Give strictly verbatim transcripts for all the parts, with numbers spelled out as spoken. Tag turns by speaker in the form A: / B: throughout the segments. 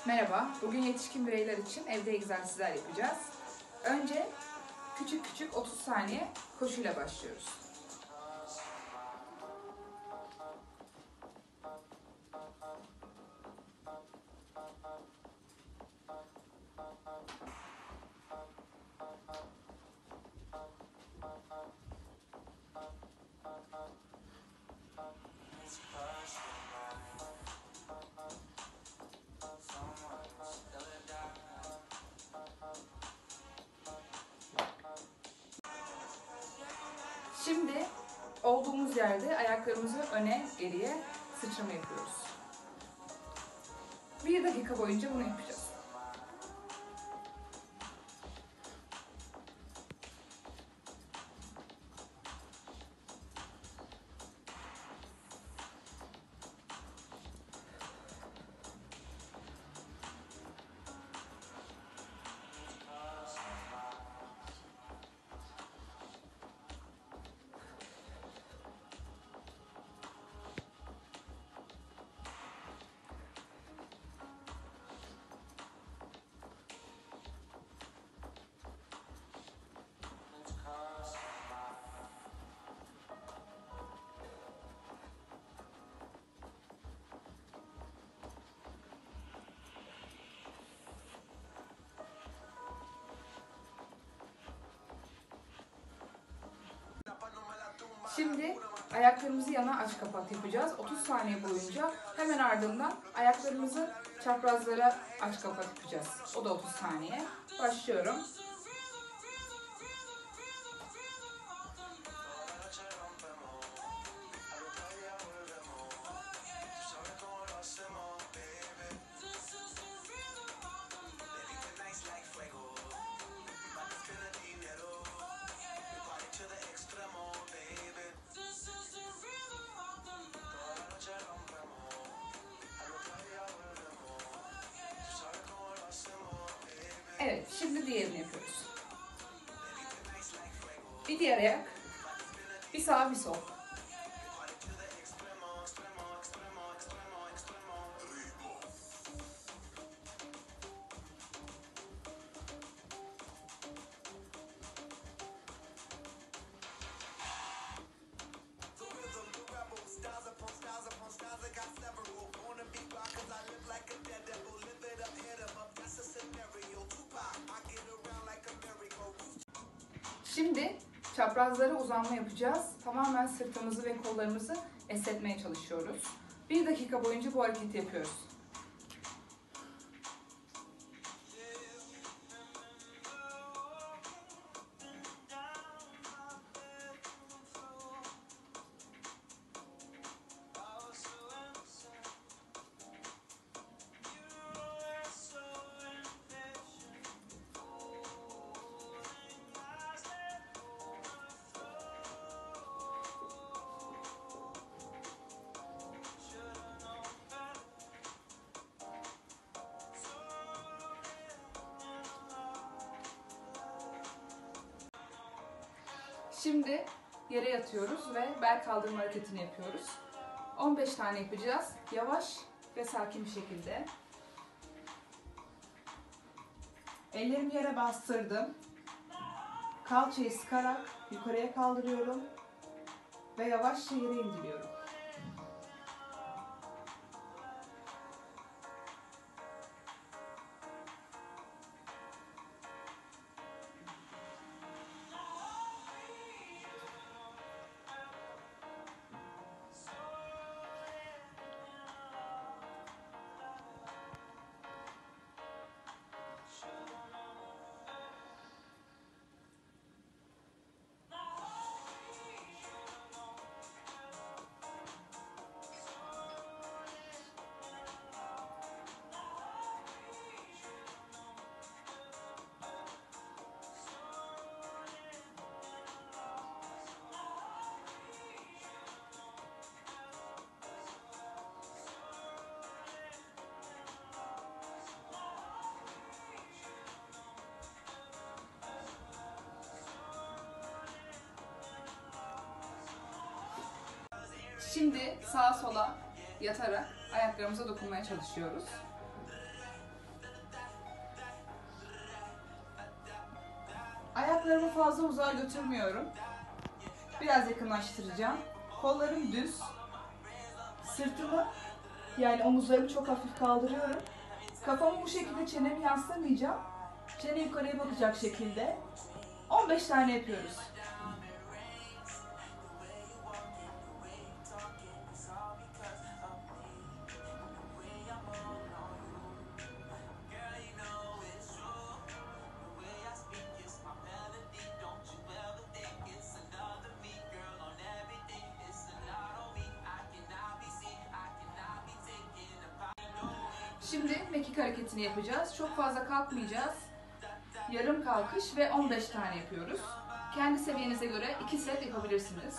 A: Merhaba, bugün yetişkin bireyler için evde egzersizler yapacağız. Önce küçük küçük otuz saniye koşuyla başlıyoruz. Şimdi olduğumuz yerde ayaklarımızı öne, geriye sıçrama yapıyoruz. Bir dakika boyunca bunu yapacağız. Şimdi ayaklarımızı yana aç kapat yapacağız. otuz saniye boyunca hemen ardından ayaklarımızı çaprazlara aç kapat yapacağız. O da otuz saniye. Başlıyorum. Evet, şimdi diğerini yapıyoruz. Bir diğer ayak, bir sağ bir sol. Şimdi çaprazlara uzanma yapacağız. Tamamen sırtımızı ve kollarımızı esnetmeye çalışıyoruz. Bir dakika boyunca bu hareketi yapıyoruz. Şimdi yere yatıyoruz ve bel kaldırma hareketini yapıyoruz. on beş tane yapacağız. Yavaş ve sakin bir şekilde. Ellerimi yere bastırdım. Kalçayı sıkarak yukarıya kaldırıyorum ve yavaşça yere indiriyorum. Şimdi sağa sola yatarak ayaklarımıza dokunmaya çalışıyoruz. ayaklarımı fazla uzağa götürmüyorum. Biraz yakınlaştıracağım. Kollarım düz. Sırtımı, yani omuzlarımı çok hafif kaldırıyorum. Kafamı bu şekilde, çenemi yaslamayacağım. Çene yukarıya bakacak şekilde. on beş tane yapıyoruz. Şimdi mekik hareketini yapacağız. Çok fazla kalkmayacağız. Yarım kalkış ve on beş tane yapıyoruz. Kendi seviyenize göre iki set yapabilirsiniz.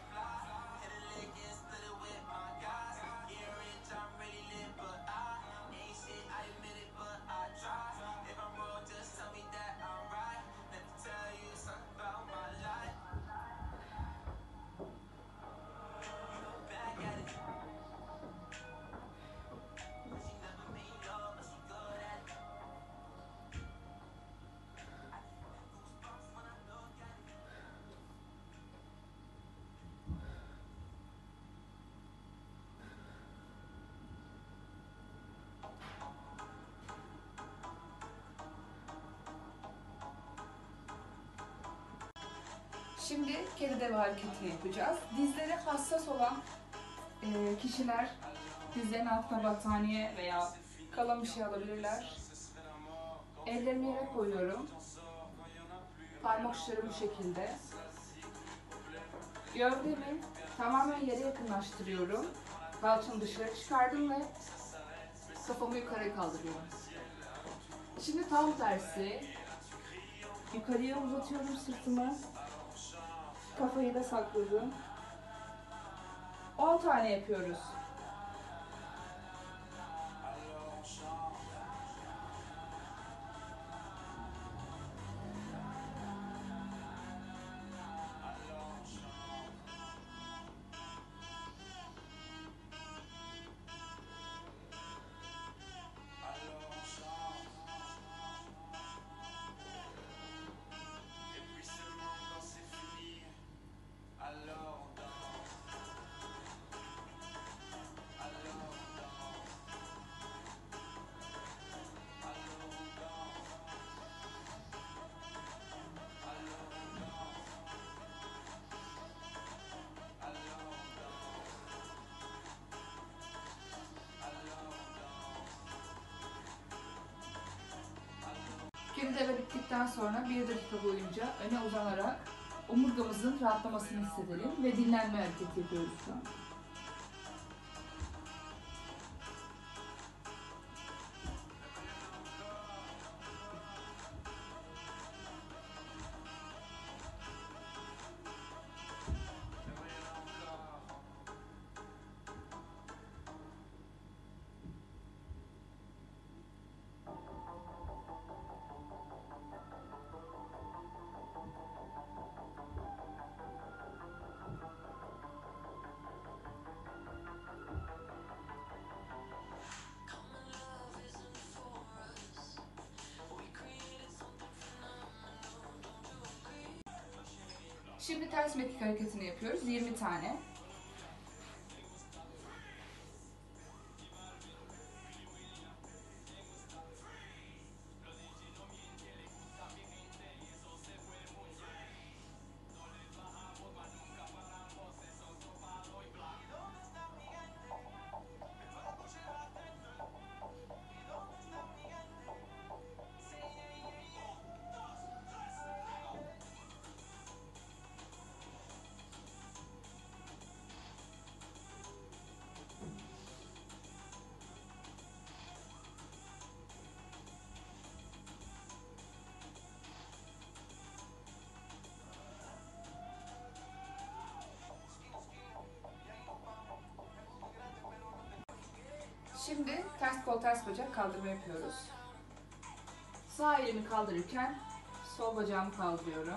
A: Şimdi kedi deve hareketini yapacağız. Dizleri hassas olan e, kişiler dizlerin altına battaniye veya kalın bir şey alabilirler. Ellerimi yere koyuyorum. Parmak uçlarım bu şekilde. Gövdemi tamamen yere yakınlaştırıyorum. Kalçamı dışarı çıkardım ve kafamı yukarı kaldırıyorum. Şimdi tam tersi. Yukarıya uzatıyorum sırtımı. Kafayı da sakladım. on tane yapıyoruz. Kedi deve bittikten sonra bir dakika boyunca öne uzanarak omurgamızın rahatlamasını hissedelim ve dinlenme hareketi yapıyoruz şu an. Şimdi ters mekik hareketini yapıyoruz. yirmi tane. Şimdi ters kol ters bacak kaldırma yapıyoruz. Sağ elimi kaldırırken sol bacağımı kaldırıyorum.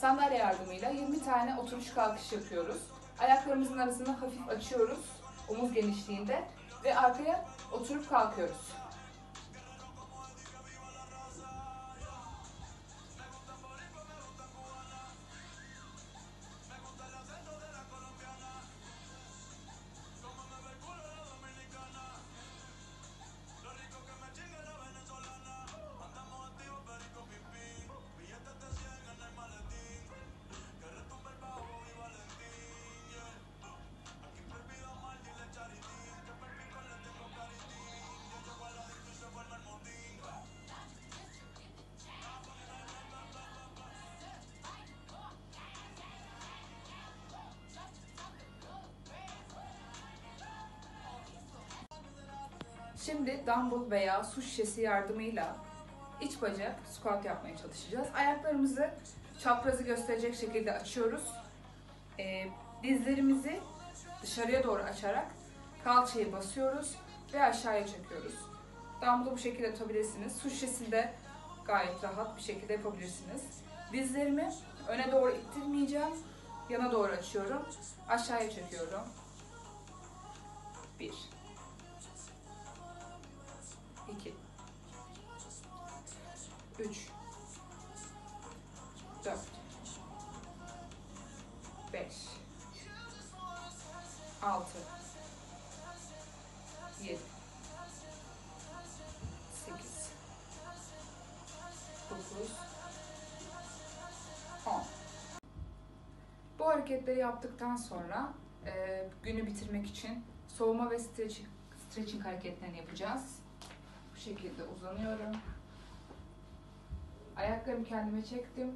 A: Sandalye yardımıyla yirmi tane oturuş kalkış yapıyoruz. Ayaklarımızın arasını hafif açıyoruz omuz genişliğinde ve arkaya oturup kalkıyoruz. Şimdi dumbbell veya su şişesi yardımıyla iç bacak squat yapmaya çalışacağız. Ayaklarımızı çaprazı gösterecek şekilde açıyoruz. Ee, dizlerimizi dışarıya doğru açarak kalçayı basıyoruz ve aşağıya çekiyoruz. Dumbbell'ı bu şekilde tutabilirsiniz. Su şişesi de gayet rahat bir şekilde yapabilirsiniz. Dizlerimi öne doğru ittirmeyeceğim. Yana doğru açıyorum. Aşağıya çekiyorum. Bir. iki, üç, dört, beş, altı, yedi, sekiz, dokuz, on. Bu hareketleri yaptıktan sonra e, günü bitirmek için soğuma ve stretching, stretching hareketlerini yapacağız. Bu şekilde uzanıyorum. Ayaklarımı kendime çektim.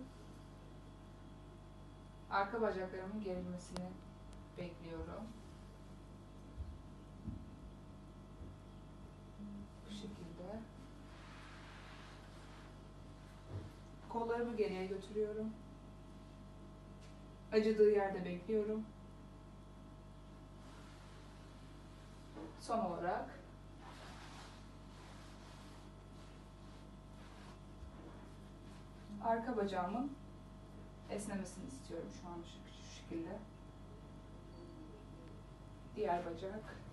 A: Arka bacaklarımın gerilmesini bekliyorum. Bu şekilde. Kollarımı geriye götürüyorum. Acıdığı yerde bekliyorum. Son olarak arka bacağımın esnemesini istiyorum şu an şu şekilde. Diğer bacak.